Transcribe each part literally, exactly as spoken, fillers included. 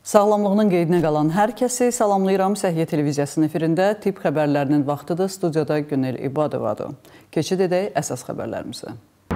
Sağlamlığının qeydinə qalan hər kəsi salamlayıram. Səhiyyə televiziyasının efirində tibb xəbərlərinin vaxtıdır. Studiyada Günel İbadovadır. Keçid edək əsas xəbərlərimizə.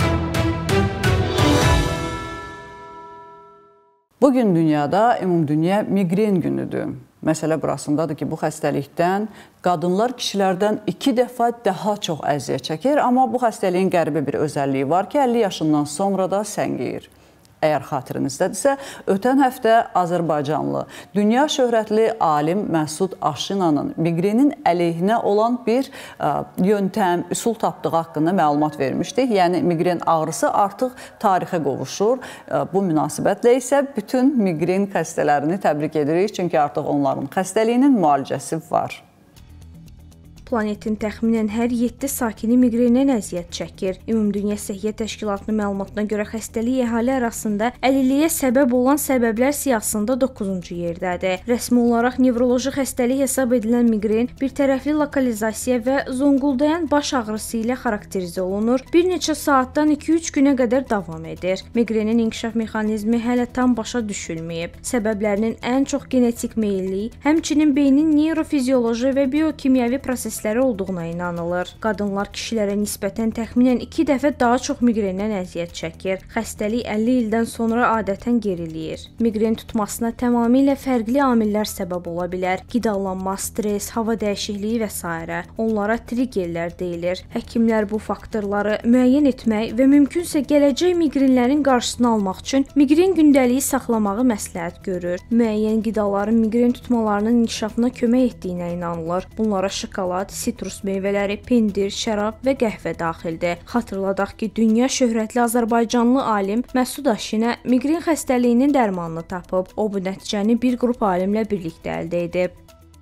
Bugün dünyada ümumdünya miqren günüdür. Məsələ burasındadır ki, bu xəstəlikdən qadınlar kişilərdən iki dəfə daha çox əziyyət çəkir, amma bu xəstəliyin qəribə bir özəlliyi var ki, əlli yaşından sonra da səngiyir. Əgər xatirinizdedirsə, ötən həftə Azərbaycanlı, dünya şöhrətli alim Məsud Aşinanın miqrenin əleyhinə olan bir ə, yöntəm, üsul tapdığı haqqında məlumat vermişdik. Yəni, miqren ağrısı artıq tarixə qovuşur. Ə, bu münasibətlə isə bütün miqren xəstələrini təbrik edirik, çünki artıq onların xəstəliyinin müalicəsi var. Planetin təxminən hər yeddi sakini miqrendən əziyyət çəkir. Ümumdünya Səhiyyə Təşkilatının məlumatına görə xəstəlik əhali arasında əlilliyə səbəb olan səbəblər siyahısında doqquzuncu yerdədir. Rəsmi olaraq nevroloji xəstəlik hesab edilən miqren bir tərəfli lokalizasiya və zonquldayan baş ağrısı ilə xarakterizə olunur. Bir neçə saatdan iki üç günə qədər davam edir. Miqrenin inkişaf mexanizmi hələ tam başa düşülməyib. Səbəblərinin ən çox genetik meyillik, həmçinin beynin neyrofizioloji və biokimyəvi prosesləri olduğuna inanılır. Qadınlar kişilərə nisbətən təxminən iki dəfə daha çox miqrendən əziyyət çəkir. Xəstəlik əlli ildən sonra adətən geriləyir. Miqren tutmasına tamamilə fərqli amillər səbəb ola bilər. Qidalanma, stres, hava dəyişikliyi və s. Onlara triggerlər deyilir. Həkimlər bu faktorları müəyyən etmək və mümkünsə gələcək miqrenlərin qarşısını almaq üçün miqren gündəliyi saxlamağı məsləhət görür. Müəyyən qidaların miqren tutmalarının inkişafına kömək etdiyinə inanılır. Bunlara şokolad, sitrus meyvələri, pendir, şərab və qəhvə daxildir. Xatırladaq ki, dünya şöhrətli Azərbaycanlı alim Məsud Aşinə miqren xəstəliyinin dərmanını tapıb. O bu nəticəni bir qrup alimlə birlikdə əldə edib.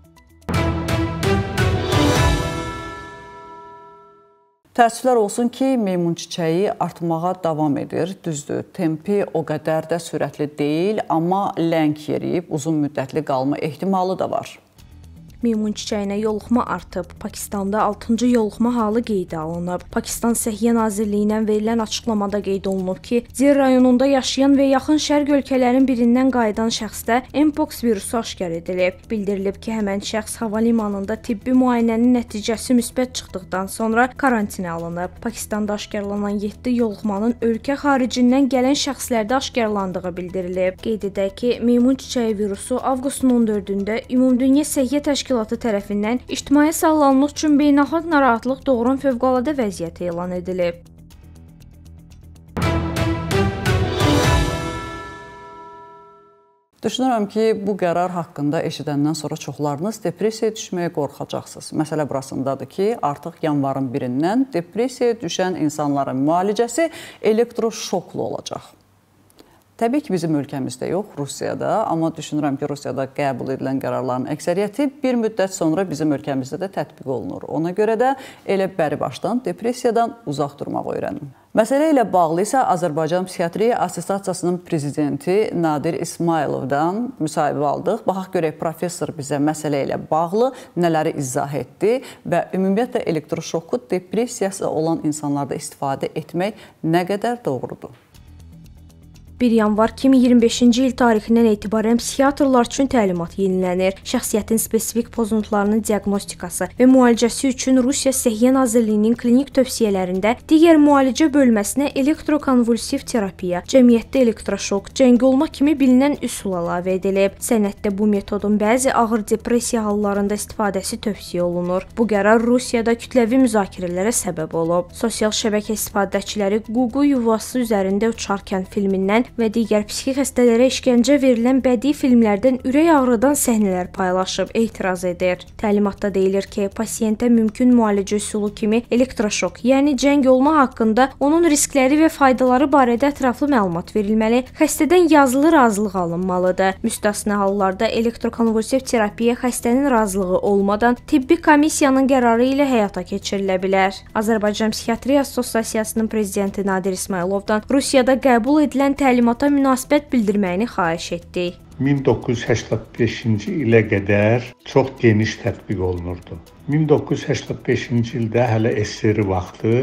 Təəssüflər olsun ki, meymun çiçəyi artmağa davam edir. Düzdür, tempi o qədər də sürətli deyil, amma ləng yeriyib uzun müddətli qalma ehtimalı da var. Meymun çiçəyinə yoluxma artıb. Pakistanda altıncı yoluxma halı qeydə alınıb. Pakistan Səhiyyə Nazirliyindən verilən açıqlamada qeyd olunub ki, Zir rayonunda yaşayan və yaxın şərq ölkələrin birindən qayıdan şəxsdə Mpox virusu aşkar edilib. Bildirilib ki, həmən şəxs hava limanında tibbi müayinənin nəticəsi müsbət çıxdıqdan sonra karantinə alınıb. Pakistanda aşkarlanan yeddi yoluxmanın ölkə xaricindən gələn şəxslərdə aşkarlandığı bildirilib. Qeyd edək ki, meymun çiçəyi virusu avqustun on dördündə Ümumdünya Səhiyyə Təşkilatı tərəfindən ictimai sağlamlıq üçün beynəlxalq narahatlıq doğuran fövqəladə vəziyyət elan edilib. Düşünürəm ki, bu qərar haqqında eşidəndən sonra çoxlarınız depressiyaya düşməyə qorxacaqsınız. Məsələ burasındadır ki, artıq yanvarın birindən depressiyaya düşən insanların müalicəsi elektroşoklu olacaq. Təbii ki, bizim ölkəmizdə yox, Rusiyada, amma düşünürəm ki, Rusiyada qəbul edilən qərarların əksəriyyəti bir müddət sonra bizim ölkəmizdə də tətbiq olunur. Ona görə də elə bəri başdan depressiyadan uzaq durmaq öyrənin. Məsələ ilə bağlı isə Azərbaycan Psixiatriya Assosiasiyasının prezidenti Nadir İsmayılovdan müsahibə aldıq. Baxaq görək, professor bizə məsələ ilə bağlı nələri izah etdi və ümumiyyətlə elektroşoku depressiyası olan insanlarda istifadə etmək nə qədər doğrudur? bir yanvar iki min iyirmi beşinci il tarixindən etibarən psixiatrlar üçün təlimat yenilənir. Şəxsiyyətin spesifik pozuntularının diaqnostikası və müalicəsi üçün Rusiya Səhiyyə Nazirliyinin klinik tövsiyələrində digər müalicə bölməsinə elektrokonvulsiv terapiya, cəmiyyətdə elektroşok, cəng olma kimi bilinən üsul əlavə edilib. Sənəddə bu metodun bəzi ağır depressiya hallarında istifadəsi tövsiyə olunur. Bu qərar Rusiyada kütləvi müzakirələrə səbəb olub. Sosial şəbəkə istifadəçiləri Ququ yuvası üzərində uçarkən filmindən və digər psixi xəstələrə işgəncə verilən bədii filmlərdən ürək ağrıdan səhnələr paylaşıb etiraz edir. Təlimatda deyilir ki, pasiyentə mümkün müalicə üsulu kimi elektroşok, yəni cəng olma haqqında onun riskləri və faydaları barədə ətraflı məlumat verilməli, xəstədən yazılı razılıq alınmalıdır. Müstəsna hallarda elektrokonvulsiv terapiya xəstənin razılığı olmadan tibbi komissiyanın qərarı ilə həyata keçirilə bilər. Azərbaycan Psixiatriya Assosiasiyasının prezidenti Nadir İsmayılovdan Rusiyada qəbul edilən təlimat təlimata münasibət bildirməyini xahiş etdik. min doqquz yüz səksən beşinci ilə qədər çox geniş tətbiq olunurdu. min doqquz yüz səksən beşinci ildə hələ S S R vaxtı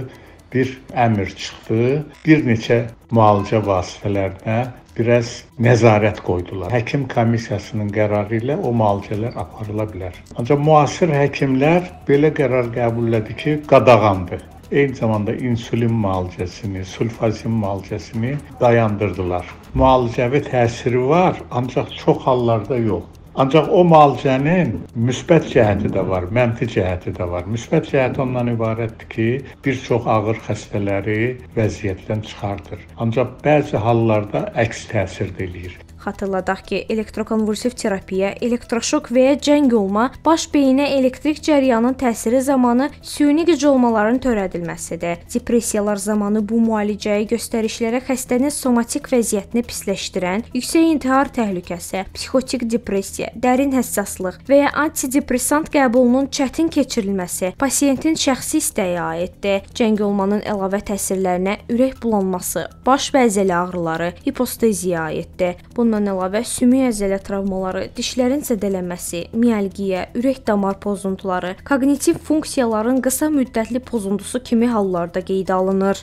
bir əmr çıxdı. Bir neçə müalicə vasitələrinə biraz nəzarət qoydular. Həkim komissiyasının qərarı ilə o müalicələr aparıla bilər. Ancaq müasir həkimlər belə qərar qəbul etdi ki, qadağandır. Eyni zamanda insulin müalicəsini, sulfazin müalicəsini dayandırdılar. Müalicəvi təsiri var, ancaq çox hallarda yox. Ancaq o müalicənin müsbət cəhəti də var, mənfi cəhəti də var. Müsbət cəhəti ondan ibarətdir ki, bir çox ağır xəstələri vəziyyətdən çıxardır. Ancaq bəzi hallarda əks təsir də eləyir. Xatırladaq ki, elektrokonvulsiv terapiya, elektroşok və ya cəng olma baş beyinə elektrik cəryanın təsiri zamanı süni qıcolmaların törədilməsidir. Depressiyalar zamanı bu müalicəyə göstərişlərə xəstənin somatik vəziyyətini pisləşdirən, yüksək intihar təhlükəsi, psixotik depressiya, dərin həssaslıq və ya antidepressant qəbulunun çətin keçirilməsi pasiyentin şəxsi istəyi aiddir. Cəng olmanın əlavə təsirlərinə ürək bulanması, baş və əzələ ağrıları, hiposteziya aiddir. Bundan əlavə sümük əzələ travmaları, dişlərin zədələnməsi, mialgiya, ürək damar pozuntuları, koqnitiv funksiyaların qısa müddətli pozuntusu kimi hallarda qeydə alınır.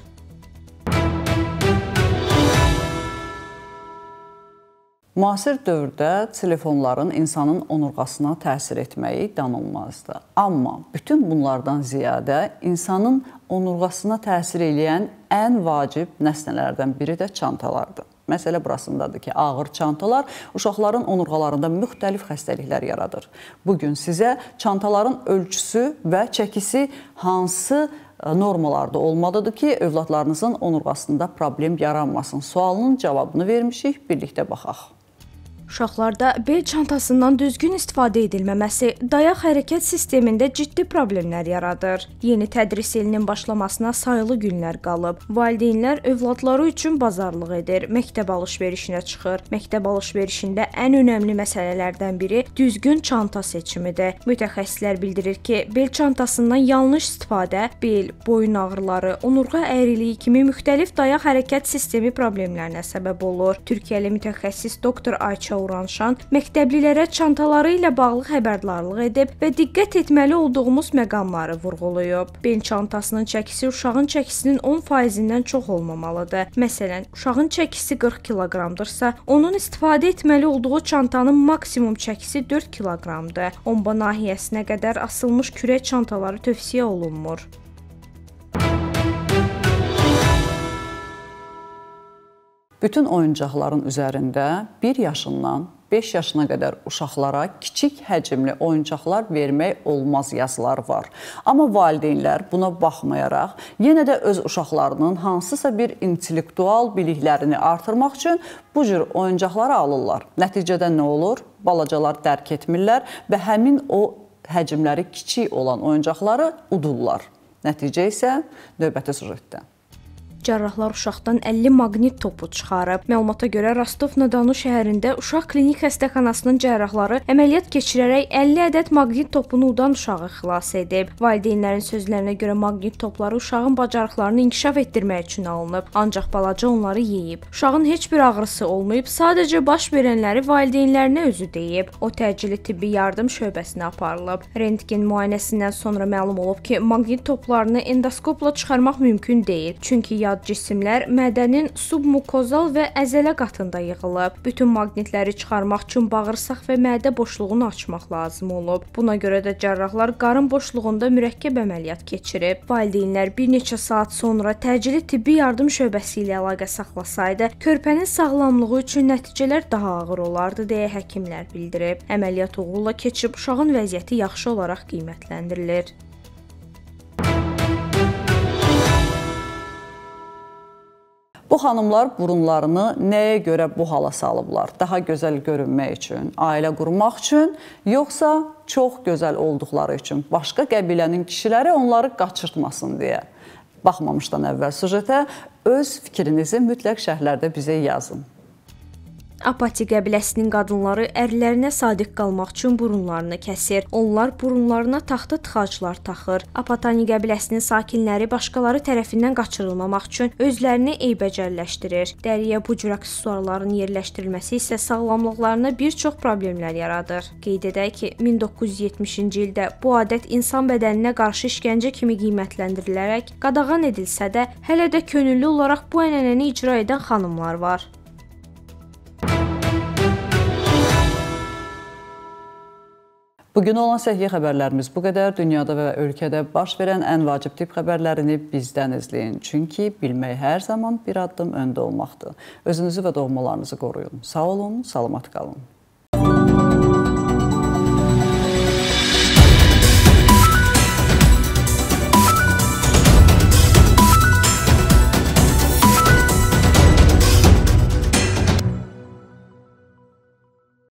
Müasir dövrdə telefonların insanın onurğasına təsir etməyi danılmazdır. Amma bütün bunlardan ziyadə insanın onurğasına təsir edən ən vacib nəsnələrdən biri də çantalardır. Məsələ burasındadır ki, ağır çantalar uşaqların onurğalarında müxtəlif xəstəliklər yaradır. Bugün sizə çantaların ölçüsü və çəkisi hansı normallarda olmalıdır ki, övladlarınızın onurğasında problem yaranmasın sualının cavabını vermişik, birlikdə baxaq. Uşaqlarda bel çantasından düzgün istifadə edilməməsi dayaq hərəkət sistemində ciddi problemlər yaradır. Yeni tədris ilinin başlamasına sayılı günlər qalıb. Valideynlər övladları üçün bazarlıq edir, məktəb alış-verişinə çıxır. Məktəb alış-verişində ən önəmli məsələlərdən biri düzgün çanta seçimidir. Mütəxəssislər bildirir ki, bel çantasından yanlış istifadə bel, boyun ağrıları, onurğa əyriliyi kimi müxtəlif dayaq hərəkət sistemi problemlərinə səbəb olur. Türkiyəli mütəxəssis doktor Ayça Uranşan məktəblilərə çantaları ilə bağlı xəbərdarlıq edib və diqqət etməli olduğumuz məqamları vurğulayıb. Bel çantasının çəkisi uşağın çəkisinin on faizindən çox olmamalıdır. Məsələn, uşağın çəkisi qırx kiloqramdırsa, onun istifadə etməli olduğu çantanın maksimum çəkisi dörd kiloqramdır. Omba nahiyəsinə qədər asılmış kürək çantaları tövsiyə olunmur. Bütün oyuncaqların üzərində bir yaşından beş yaşına qədər uşaqlara kiçik həcmli oyuncaqlar vermək olmaz yazıları var. Amma valideynlər buna baxmayaraq, yenə də öz uşaqlarının hansısa bir intellektual biliklərini artırmaq üçün bu cür oyuncaqları alırlar. Nəticədə nə olur? Balacalar dərk etmirlər və həmin o həcmləri kiçik olan oyuncaqları udurlar. Nəticə isə növbəti süjetdə. Cərrahlar uşaqdan əlli maqnit topu çıxarıb. Məlumata görə Rostov-na-Donu şəhərində uşaq klinik xəstəxanasının cərrahları əməliyyat keçirərək əlli ədəd maqnit topunu udan uşağı xilas edib. Valideynlərin sözlərinə görə maqnit topları uşağın bacarıqlarını inkişaf etdirmək üçün alınıb, ancaq balaca onları yeyib. Uşağın heç bir ağrısı olmayıb, sadəcə baş verənləri valideynlərinə özü deyib. O təcili tibbi yardım şöbəsinə aparılıb. Rentgen müayinəsindən sonra məlum olub ki, maqnit toplarını endoskopla çıxarmaq mümkün deyil, çünki yad cisimlər mədənin submukozal və əzələ qatında yığılıb. Bütün maqnitləri çıxarmaq üçün bağırsaq və mədə boşluğunu açmaq lazım olub. Buna görə də cərrahlar qarın boşluğunda mürəkkəb əməliyyat keçirib. Valideynlər bir neçə saat sonra təcili tibbi yardım şöbəsi ilə əlaqə saxlasaydı, körpənin sağlamlığı üçün nəticələr daha ağır olardı deyə həkimlər bildirib. Əməliyyat uğurla keçib, uşağın vəziyyəti yaxşı olaraq qiymətləndirilir. Bu xanımlar burunlarını nəyə görə bu hala salıblar? Daha gözəl görünmək üçün, ailə qurmaq üçün, yoxsa çox gözəl olduqları üçün, başqa qəbilənin kişiləri onları qaçırtmasın deyə? Baxmamışdan əvvəl süjetə öz fikrinizi mütləq şərhlərdə bizə yazın. Apati qəbiləsinin qadınları ərlərinə sadiq qalmaq üçün burunlarını kəsir. Onlar burunlarına taxta tıxaclar taxır. Apatani qəbiləsinin sakinləri başqaları tərəfindən qaçırılmamaq üçün özlərini eybəcərləşdirir. Dəriyə bu cür aksesuarların yerləşdirilməsi isə sağlamlıqlarına bir çox problemlər yaradır. Qeyd edək ki, min doqquz yüz yetmişinci ildə bu adət insan bədəninə qarşı işgəncə kimi qiymətləndirilərək qadağan edilsə də, hələ də könüllü olaraq bu ənənəni icra edən xanımlar var. Bugün olan səhiyyə xəbərlərimiz bu qədər. Dünyada və ölkədə baş verən ən vacib tip xəbərlərini bizdən izləyin. Çünki bilmək hər zaman bir addım öndə olmaqdır. Özünüzü və doğmalarınızı qoruyun. Sağ olun, salamat qalın.